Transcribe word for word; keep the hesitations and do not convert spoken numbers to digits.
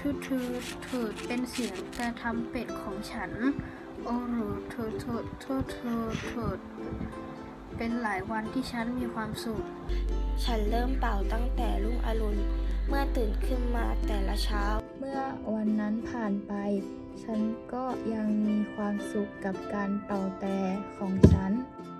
ทูทูทูเป็นเสียงแต่ทำเป็ดของฉันโอรูทูทูทูทูทูเป็นหลายวันที่ฉันมีความสุขฉันเริ่มเป่าตั้งแต่รุ่งอรุณเมื่อตื่นขึ้นมาแต่ละเช้าเมื่อวันนั้นผ่านไปฉันก็ยังมีความสุขกับการเป่าแต่ของฉัน